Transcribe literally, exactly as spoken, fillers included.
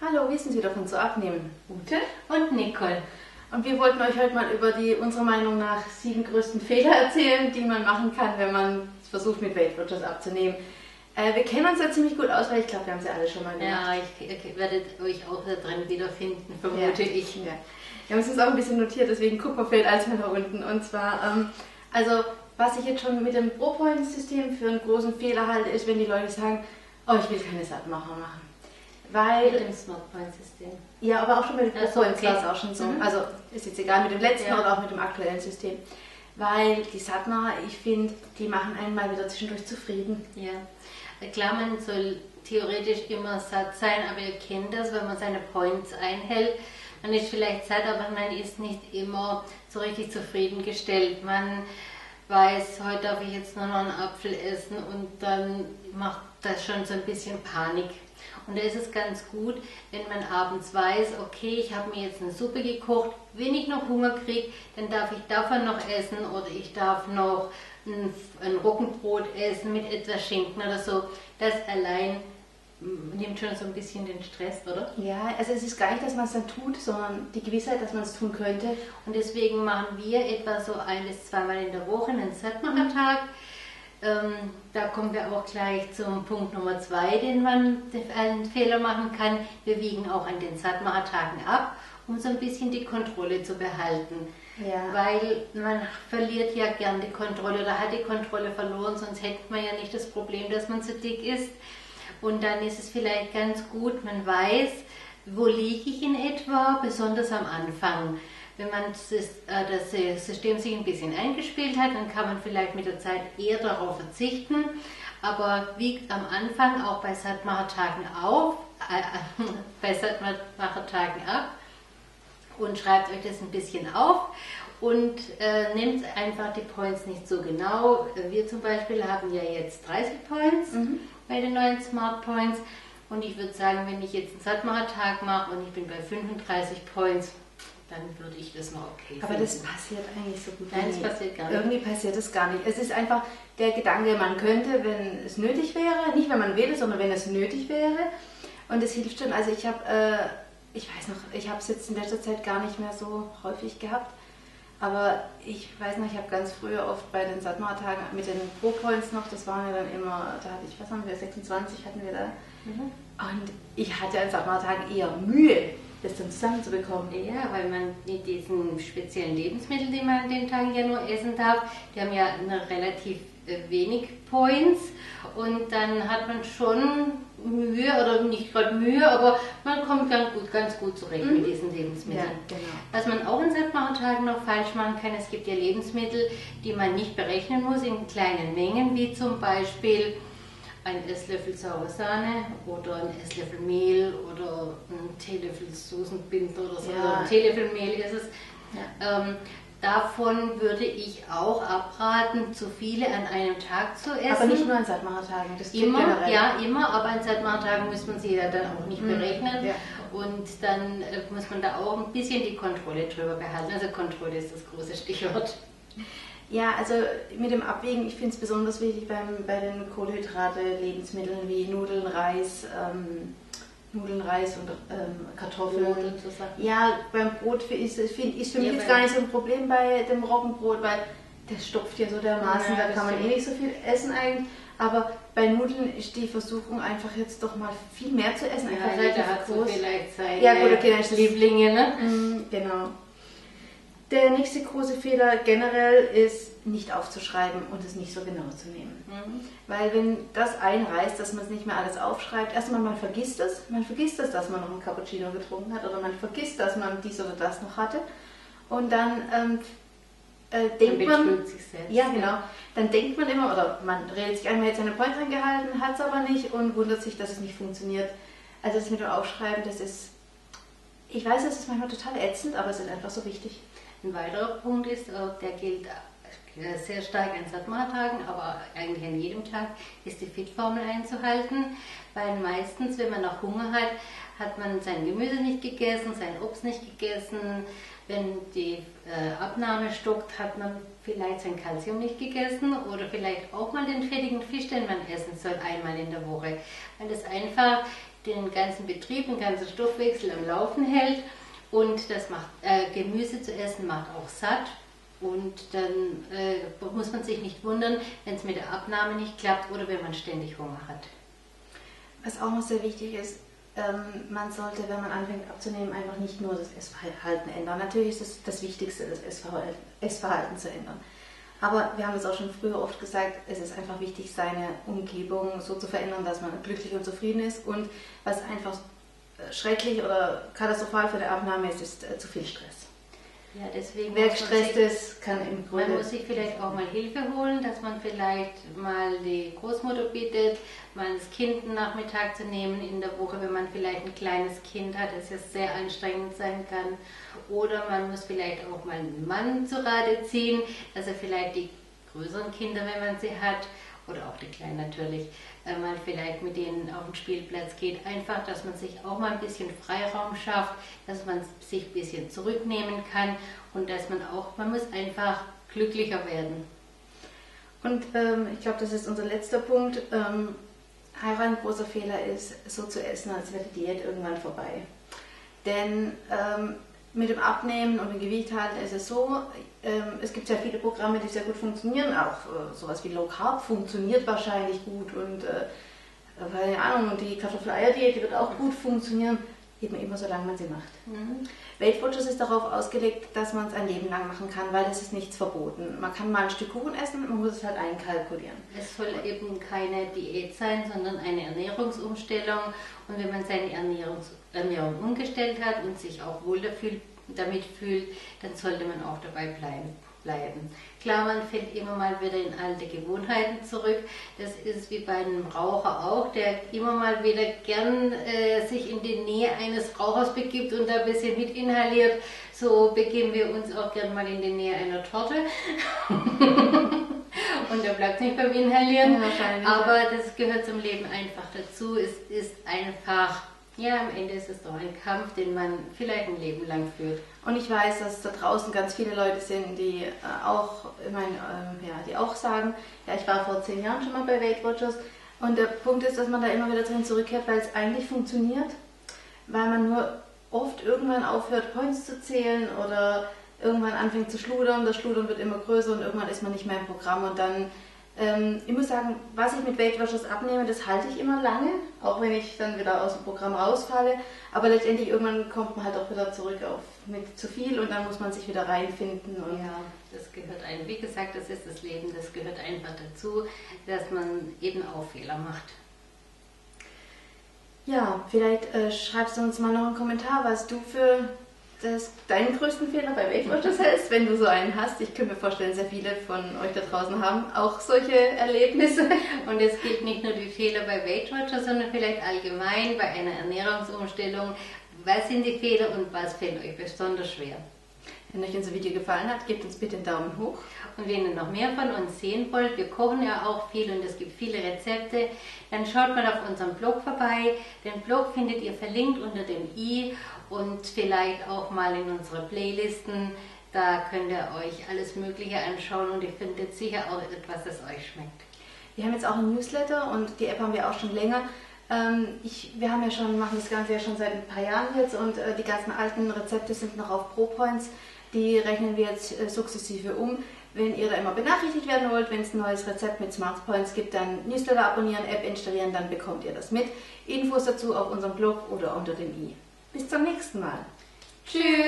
Hallo, wir sind wieder von zu abnehmen. Ute und Nicole. Und wir wollten euch heute mal über die unserer Meinung nach sieben größten Fehler erzählen, die man machen kann, wenn man versucht mit Weight Watchers abzunehmen. Äh, wir kennen uns ja ziemlich gut aus, weil ich glaube, wir haben sie alle schon mal gemacht. Ja, ich, ich werde euch auch da drin wiederfinden, vermute ja. ich. Ja. Wir haben uns das auch ein bisschen notiert, deswegen gucken wir vielleicht als mal da unten. Und zwar, ähm, also was ich jetzt schon mit dem Pro-Point-System für einen großen Fehler halte, ist, wenn die Leute sagen, oh, ich will keine Sattmacher machen. Weil, mit dem Smart-Point-System. Ja, aber auch schon mit dem Pro-Points okay. war es auch schon so. Mhm. Also ist jetzt egal mit dem letzten ja. oder auch mit dem aktuellen System. Weil die Sattmacher, ich finde, die machen einen mal wieder zwischendurch zufrieden. Ja, klar, man soll theoretisch immer satt sein, aber ihr kennt das, wenn man seine Points einhält. Man ist vielleicht satt, aber man ist nicht immer so richtig zufriedengestellt. Man weiß, heute darf ich jetzt nur noch einen Apfel essen und dann macht das schon so ein bisschen Panik. Und da ist es ganz gut, wenn man abends weiß, okay, ich habe mir jetzt eine Suppe gekocht, wenn ich noch Hunger kriege, dann darf ich davon noch essen oder ich darf noch ein, ein Roggenbrot essen mit etwas Schinken oder so. Das allein nimmt schon so ein bisschen den Stress, oder? Ja, also es ist gar nicht, dass man es dann tut, sondern die Gewissheit, dass man es tun könnte. Und deswegen machen wir etwa so ein bis zweimal in der Woche einen Sattmachertag. Ähm, da kommen wir auch gleich zum Punkt Nummer zwei, den man einen Fehler machen kann. Wir wiegen auch an den Sattmachertagen ab, um so ein bisschen die Kontrolle zu behalten. Ja. Weil man verliert ja gern die Kontrolle oder hat die Kontrolle verloren, sonst hätte man ja nicht das Problem, dass man zu dick ist. Und dann ist es vielleicht ganz gut, man weiß, wo liege ich in etwa, besonders am Anfang. Wenn man das System sich ein bisschen eingespielt hat, dann kann man vielleicht mit der Zeit eher darauf verzichten, aber wiegt am Anfang auch bei Sattmachertagen auf, äh, bei Sattmachertagen ab und schreibt euch das ein bisschen auf und äh, nehmt einfach die Points nicht so genau. Wir zum Beispiel haben ja jetzt dreißig Points mhm. bei den neuen Smart Points und ich würde sagen, wenn ich jetzt einen Sattmachertag mache und ich bin bei fünfunddreißig Points, dann würde ich das noch okay finden. Aber das passiert eigentlich so gut wie Nein, nie. das passiert gar nicht. Irgendwie passiert das gar nicht. Es ist einfach der Gedanke, man könnte, wenn es nötig wäre, nicht wenn man will, sondern wenn es nötig wäre. Und es hilft schon. Also ich habe, äh, ich weiß noch, ich habe es jetzt in letzter Zeit gar nicht mehr so häufig gehabt. Aber ich weiß noch, ich habe ganz früher oft bei den Sattmachertagen mit den Pro-Points noch, das waren ja dann immer, da hatte ich, was haben wir, sechsundzwanzig hatten wir da. Mhm. Und ich hatte an Sattmachertagen eher Mühe, das dann zusammenzubekommen. Ja, weil man mit diesen speziellen Lebensmitteln, die man an den Tagen ja nur essen darf, die haben ja eine relativ wenig Points und dann hat man schon Mühe, oder nicht gerade Mühe, aber man kommt ganz gut, ganz gut zurecht mhm. mit diesen Lebensmitteln. Ja, genau. Was man auch in Sattmachertagen noch falsch machen kann, es gibt ja Lebensmittel, die man nicht berechnen muss in kleinen Mengen, wie zum Beispiel ein Esslöffel saure Sahne oder ein Esslöffel Mehl oder ein Teelöffel Soßenbinder oder so. Ja. Ein Teelöffel Mehl ist es. Ja. Ähm, davon würde ich auch abraten, zu viele an einem Tag zu essen. Aber nicht nur an Sattmachertagen, das immer, generell. Ja, immer, aber an Sattmachertagen muss man sie ja dann auch nicht mhm. berechnen. Ja. Und dann äh, muss man da auch ein bisschen die Kontrolle drüber behalten. Also Kontrolle ist das große Stichwort. Ja, also mit dem Abwägen, ich finde es besonders wichtig beim, bei den Kohlenhydrate-Lebensmitteln wie Nudeln, Reis, ähm, Nudeln, Reis und ähm, Kartoffeln. Brot und so Sachen. Ja, beim Brot ist, ist für mich ja, jetzt gar nicht so ein Problem bei dem Roggenbrot, weil das stopft ja so dermaßen, ja, da kann man eh nicht so viel essen eigentlich. Aber bei Nudeln ist die Versuchung einfach jetzt doch mal viel mehr zu essen. Ja, jeder hat so vielleicht seine ja, gut, okay, dann ist das Lieblinge, ne? Mm, genau. Der nächste große Fehler generell ist, nicht aufzuschreiben und es nicht so genau zu nehmen. Mhm. Weil wenn das einreißt, dass man es nicht mehr alles aufschreibt, erstmal man vergisst es, man vergisst es, dass man noch einen Cappuccino getrunken hat oder man vergisst, dass man dies oder das noch hatte und dann ähm, äh, denkt man, man sich selbst, ja genau, dann denkt man immer, oder man redet sich einmal jetzt seine Points angehalten, hat es aber nicht und wundert sich, dass es nicht funktioniert. Also das mit dem Aufschreiben, das ist, ich weiß, es ist manchmal total ätzend, aber es ist einfach so wichtig. Ein weiterer Punkt ist, der gilt sehr stark an Sattmachertagen, aber eigentlich an jedem Tag, ist die Fit-Formel einzuhalten, weil meistens, wenn man noch Hunger hat, hat man sein Gemüse nicht gegessen, sein Obst nicht gegessen. Wenn die äh, Abnahme stockt, hat man vielleicht sein Kalzium nicht gegessen oder vielleicht auch mal den fettigen Fisch, den man essen soll, einmal in der Woche, weil das einfach den ganzen Betrieb, den ganzen Stoffwechsel am Laufen hält. Und das macht, äh, Gemüse zu essen macht auch satt. Und dann äh, muss man sich nicht wundern, wenn es mit der Abnahme nicht klappt oder wenn man ständig Hunger hat. Was auch noch sehr wichtig ist, ähm, man sollte, wenn man anfängt abzunehmen, einfach nicht nur das Essverhalten ändern. Natürlich ist es das Wichtigste, das Essverhalten, Essverhalten zu ändern. Aber wir haben es auch schon früher oft gesagt, es ist einfach wichtig, seine Umgebung so zu verändern, dass man glücklich und zufrieden ist. Und was einfach schrecklich oder katastrophal für die Abnahme ist, ist äh, zu viel Stress. Ja, deswegen Wer gestresst ist, kann im Grunde... Man muss sich vielleicht auch mal Hilfe holen, dass man vielleicht mal die Großmutter bittet, mal das Kind einen Nachmittag zu nehmen in der Woche, wenn man vielleicht ein kleines Kind hat, das ja sehr anstrengend sein kann. Oder man muss vielleicht auch mal einen Mann zu Rate ziehen, dass er vielleicht die größeren Kinder, wenn man sie hat, oder auch die Kleinen natürlich, äh, mal vielleicht mit denen auf den Spielplatz geht. Einfach, dass man sich auch mal ein bisschen Freiraum schafft, dass man sich ein bisschen zurücknehmen kann und dass man auch, man muss einfach glücklicher werden. Und ähm, ich glaube, das ist unser letzter Punkt. Ähm, ein großer Fehler ist, so zu essen, als wäre die Diät irgendwann vorbei. Denn ähm, mit dem Abnehmen und dem Gewicht halten ist es so, ähm, es gibt sehr viele Programme, die sehr gut funktionieren, auch äh, sowas wie Low Carb funktioniert wahrscheinlich gut und äh, keine Ahnung, die Kartoffel-Eier-Diät, die wird auch gut funktionieren, eben immer solange man sie macht. Mhm. Weight Watchers ist darauf ausgelegt, dass man es ein Leben lang machen kann, weil es ist nichts verboten. Man kann mal ein Stück Kuchen essen, man muss es halt einkalkulieren. Es soll eben keine Diät sein, sondern eine Ernährungsumstellung. Und wenn man seine Ernährungs Ernährung umgestellt hat und sich auch wohl dafür, damit fühlt, dann sollte man auch dabei bleiben. bleiben. Klar, man fällt immer mal wieder in alte Gewohnheiten zurück. Das ist wie bei einem Raucher auch, der immer mal wieder gern äh, sich in die Nähe eines Rauchers begibt und da ein bisschen mit inhaliert. So begeben wir uns auch gern mal in die Nähe einer Torte. Und da bleibt es nicht beim Inhalieren. Ja, aber das gehört zum Leben einfach dazu. Es ist einfach... Ja, am Ende ist es doch ein Kampf, den man vielleicht ein Leben lang führt. Und ich weiß, dass da draußen ganz viele Leute sind, die äh, auch, ich meine, ähm, ja, die auch sagen, ja, ich war vor zehn Jahren schon mal bei Weight Watchers. Und der Punkt ist, dass man da immer wieder drin zurückkehrt, weil es eigentlich funktioniert, weil man nur oft irgendwann aufhört, Points zu zählen oder irgendwann anfängt zu schludern. Das Schludern wird immer größer und irgendwann ist man nicht mehr im Programm und dann Ähm, ich muss sagen, was ich mit Weight Watchers abnehme, das halte ich immer lange, auch wenn ich dann wieder aus dem Programm rausfalle. Aber letztendlich irgendwann kommt man halt auch wieder zurück auf mit zu viel und dann muss man sich wieder reinfinden. Und ja, das gehört ein, wie gesagt, das ist das Leben, das gehört einfach dazu, dass man eben auch Fehler macht. Ja, vielleicht äh, schreibst du uns mal noch einen Kommentar, was du für das, deinen größten Fehler bei Weight Watchers hältst, wenn du so einen hast. Ich könnte mir vorstellen, sehr viele von euch da draußen haben auch solche Erlebnisse. Und es gibt nicht nur die Fehler bei Weight Watchers, sondern vielleicht allgemein bei einer Ernährungsumstellung. Was sind die Fehler und was fällt euch besonders schwer? Wenn euch unser Video gefallen hat, gebt uns bitte einen Daumen hoch. Und wenn ihr noch mehr von uns sehen wollt, wir kochen ja auch viel und es gibt viele Rezepte, dann schaut mal auf unserem Blog vorbei. Den Blog findet ihr verlinkt unter dem i und vielleicht auch mal in unsere Playlisten. Da könnt ihr euch alles Mögliche anschauen und ihr findet sicher auch etwas, das euch schmeckt. Wir haben jetzt auch ein Newsletter und die App haben wir auch schon länger. Ich, wir haben ja schon, machen das Ganze ja schon seit ein paar Jahren jetzt und die ganzen alten Rezepte sind noch auf ProPoints. Die rechnen wir jetzt sukzessive um. Wenn ihr da immer benachrichtigt werden wollt, wenn es ein neues Rezept mit Smart Points gibt, dann Newsletter abonnieren, App installieren, dann bekommt ihr das mit. Infos dazu auf unserem Blog oder unter dem i. Bis zum nächsten Mal. Tschüss!